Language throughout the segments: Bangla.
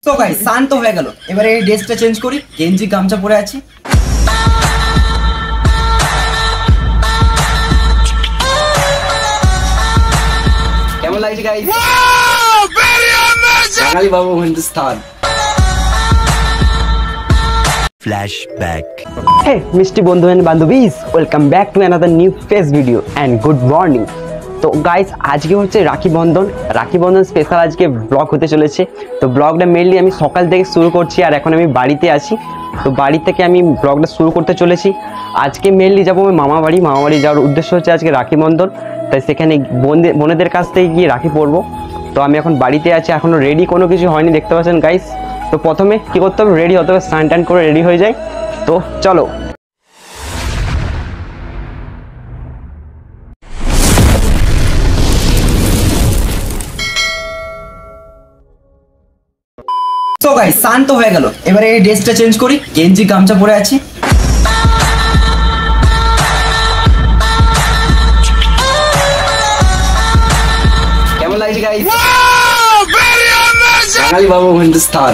তো গাইস শান্ত হয়ে গেল। এবারে এই ড্রেসটা চেঞ্জ করি, গেঞ্জি গামছা পরে আছি। কেমন লাগছে গাইস? বাঙালি বাবু হিন্দুস্তান। Flashback. Hey মিষ্টি বন্ধু এন্ড বান্ধবীস, welcome back to another new face video and good morning. তো গাইস আজকে হচ্ছে রাখি বন্ধন স্পেশাল আজকে ব্লগ হতে চলেছে। তো ব্লগটা মেনলি আমি সকাল থেকে শুরু করছি আর এখন আমি বাড়িতে আছি। তো বাড়ি থেকে আমি ব্লগটা শুরু করতে চলেছি। আজকে মেনলি যাবো আমি মামা বাড়ি যাওয়ার উদ্দেশ্য হচ্ছে আজকে রাখি বন্ধন, তাই সেখানে বোনেদের কাছ থেকে গিয়ে রাখি পরবো। তো আমি এখন বাড়িতে আছি, এখনও রেডি কোনো কিছু হয়নি, দেখতে পাচ্ছেন গাইস। তো প্রথমে কী করতে হবে, রেডি হতে হবে, স্নান টান করে রেডি হয়ে যায়। তো চলো। তো গাইস শান্ত হয়ে গেল। এবারে এই ড্রেসটা চেঞ্জ করি, গেঞ্জি গামছা পরে আছি। কেমন লাগছে গাইস? বাঙালি বাবু হিন্দুস্তান।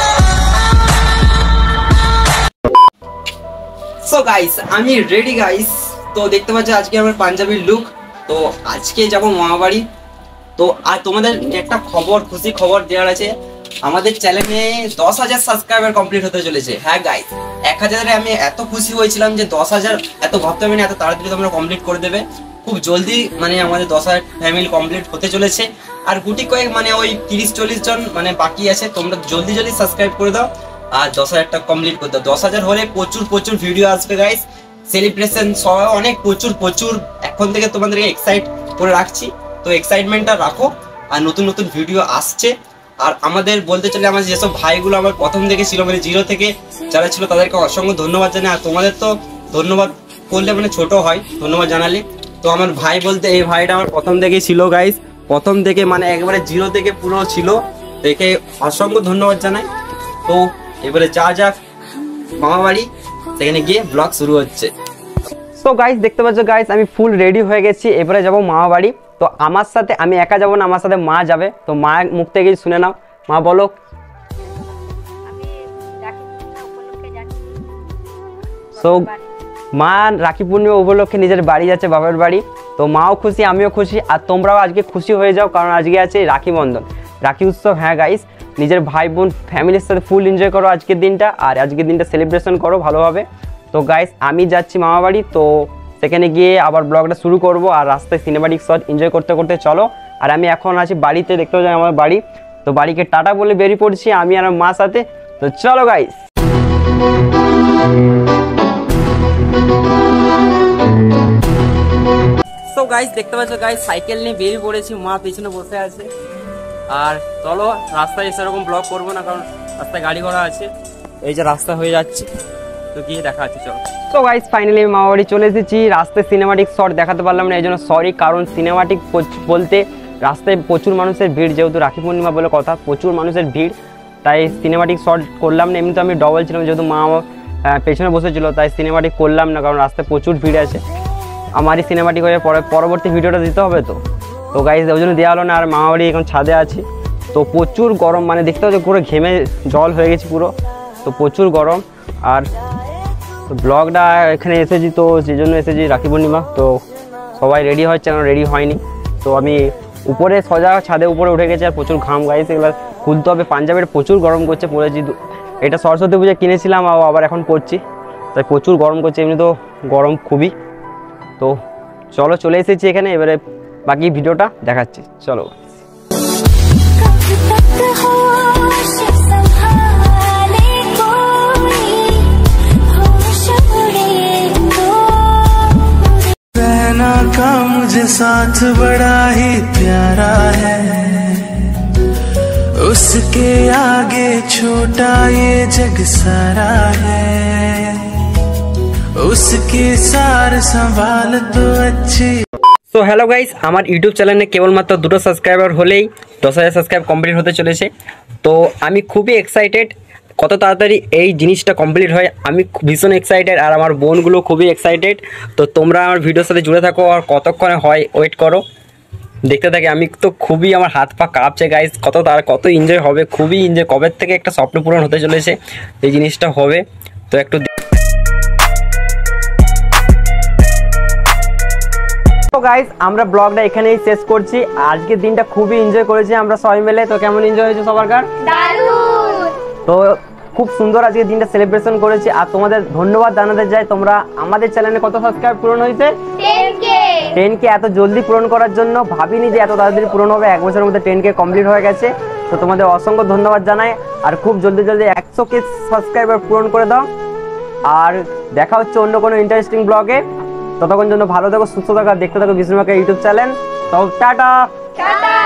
সো গাইস আমি রেডি গাইস। তো দেখতে পাচ্ছ আজকে আমার পাঞ্জাবির লুক। তো আজকে যাব মামা বাড়ি। তো আর তোমাদের একটা খুশি খবর দেওয়ার আছে, আমাদের চ্যানেলে 10,000 সাবস্ক্রাইবার কমপ্লিট হতে চলেছে। হ্যাঁ গাইস, 1000-এ আমি এত খুশি হয়েছিলাম যে 10,000 এত ভাবতে হবে না, এত তাড়াতাড়ি তোমরা কমপ্লিট করে দেবে। খুব জলদি মানে আমাদের 10,000 ফ্যামিলি কমপ্লিট হতে চলেছে। আর গুটি কয়েক মানে ওই 30-40 জন মানে বাকি আছে। তোমরা জলদি সাবস্ক্রাইব করে দাও আর 10,000টা কমপ্লিট করে দাও। 10,000 হলে প্রচুর ভিডিও আসবে গাইস, সেলিব্রেশন সহ অনেক প্রচুর এখন থেকে তোমাদেরকে এক্সাইট করে রাখছি। তো এক্সাইটমেন্টটা রাখো আর নতুন ভিডিও আসছে। আর আমাদের বলতে চলে আমার যেসব ভাইগুলো আমার প্রথম থেকে ছিল মানে জিরো থেকে যারা ছিল তাদেরকে অসংখ্য ধন্যবাদ জানাই। আর তোমাদের তো ধন্যবাদ করলে মানে ছোট হয় ধন্যবাদ জানালে। তো আমার ভাই বলতে এই ভাইটা আমার প্রথম থেকেই ছিল গাইস, প্রথম থেকে মানে একবারে জিরো থেকে পুরো ছিল, দেখে অসংখ্য ধন্যবাদ জানাই। তো এবারে যাক মামা বাড়ি, সেখানে গিয়ে ব্লগ শুরু হচ্ছে। সো গাইস দেখতে পাচ্ছ গাইস আমি ফুল রেডি হয়ে গেছি, এবারে যাব মামা বাড়ি। তো আমার সাথে আমি একা যাব না, আমার সাথে মা যাবে। তো মায়ের মুখ থেকে শুনে নাও, মা বলো। সো মা রাখি পূর্ণিমা উপলক্ষে নিজের বাড়ি যাচ্ছে, বাবার বাড়ি। তো মাও খুশি, আমিও খুশি, আর তোমরাও আজকে খুশি হয়ে যাও, কারণ আজকে আছে রাখি বন্ধন, রাখি উৎসব। হ্যাঁ গাইস, নিজের ভাই বোন ফ্যামিলির সাথে ফুল এনজয় করো আজকের দিনটা, আর আজকের দিনটা সেলিব্রেশন করো ভালোভাবে। তো গাইস আমি যাচ্ছি মামা বাড়ি, তো সেখানে গিয়ে আবার ব্লগটা শুরু করব। আর রাস্তায় সিনেমাটিক শট এনজয় করতে চলো। আর আমি এখন আছি বাড়িতে, দেখতে পাচ্ছি আমার বাড়ি। তো বাড়িকে টাটা বলে বেরিয়ে পড়ছি আমি আর মার সাথে। তো চলো গাইস। তো গাইস দেখতে পাচ্ছ গাইস সাইকেল নিয়ে বেরিয়ে পড়েছি, মা পিছনে বসে আছে। আর চলো রাস্তায় সেরকম ব্লগ করবো না, কারণ রাস্তায় গাড়ি ঘোড়া আছে, এই যে রাস্তা হয়ে যাচ্ছে। তো গিয়ে দেখা আছে চলো। তো গাইস ফাইনালি আমি মামা বাড়ি চলে এসেছি। রাস্তায় সিনেমাটিক শট দেখাতে পারলাম না, এই জন্য সরি। কারণ সিনেমাটিক বলতে রাস্তায় প্রচুর মানুষের ভিড়, যেহেতু রাখি পূর্ণিমা বলে কথা, প্রচুর মানুষের ভিড়, তাই সিনেমাটিক শট করলাম না। এমনি তো আমি ডবল ছিলাম, যেহেতু মা পেছনে বসেছিল, তাই সিনেমাটিক করলাম না, কারণ রাস্তায় প্রচুর ভিড় আছে। আমারই সিনেমাটিক হয়ে পরবর্তী ভিডিওটা দিতে হবে। তো গাইস ওই জন্য দেওয়া হলো না। আর মামা বাড়ি এখন ছাদে আছি, তো প্রচুর গরম, মানে দেখতে হচ্ছে পুরো ঘেমে জল হয়ে গেছি পুরো, তো প্রচুর গরম। আর ব্লগটা এখানে এসেছি, তো সেই জন্য এসেছি রাখি পূর্ণিমা। তো সবাই রেডি হচ্ছে, কারণ রেডি হয়নি। তো আমি উপরে সোজা ছাদে উপরে উঠে গেছি, আর প্রচুর ঘাম গাইস, এগুলো খুলতে হবে। পাঞ্জাবের প্রচুর গরম করছে, পড়েছি। এটা সরস্বতী পুজো কিনেছিলাম, আবার এখন পড়ছি, তাই প্রচুর গরম করছে, এমনি তো গরম খুবই। তো চলো চলে এসেছি এখানে, এবারে বাকি ভিডিওটা দেখাচ্ছি চলো। का मुझे साथ बड़ा ही प्यारा है, उसके आगे छोटा ये जग सारा है, उसकी सार संभाल तो अच्छी। সো হ্যালো গাইস, আমার ইউটিউব চ্যানেলে কেবলমাত্র 2টো সাবস্ক্রাইবার হলেই 10,000 সাবস্ক্রাইব কমপ্লিট হতে চলেছে। তো আমি খুবই এক্সাইটেড কত তাড়াতাড়ি এই জিনিসটা কমপ্লিট হয়, আমি ভীষণ এক্সাইটেড। আর আমার বোনগুলো খুবই এক্সাইটেড। তো তোমরা আমার ভিডিওর সাথে জুড়ে থাকো, আর কতক্ষণে হয় ওয়েট করো। দেখতে থাকি। আমি তো খুবই, আমার হাত পা কাঁপছে গাইস, কত এনজয় হবে, খুবই এনজয়। কবে থেকে একটা স্বপ্ন পূরণ হতে চলেছে, এই জিনিসটা হবে। তো একটু গাইস আমরা ব্লগটা এখানেই শেষ করছি। আজকের দিনটা খুবই এনজয় করেছি আমরা সবাই মিলে। তো কেমন এনজয় হয়েছে সবারকার? দারুণ। তো খুব সুন্দর আজকে দিনটা সেলিব্রেশন করেছি। আর তোমাদের ধন্যবাদ জানাতে চাই, তোমরা আমাদের চ্যানেলে কত সাবস্ক্রাইব পূরণ হয়েছে? 10K এত জলদি পূরণ করার জন্য ভাবিনি যে এত তাড়াতাড়ি পূরণ হবে। 1 বছরের মধ্যে 10K কমপ্লিট হয়ে গেছে। তো তোমাদের অসংখ্য ধন্যবাদ জানাই। আর খুব জলদি 100K সাবস্ক্রাইবার পূরণ করে দাও। আর দেখা হচ্ছে অন্য কোনো ইন্টারেস্টিং ব্লগে। ততক্ষণ জন্য ভালো থাকো, সুস্থ থাকো, দেখতে থাকো বিষ্ণু মাকে ইউটিউব চ্যানেল। তো টাটা।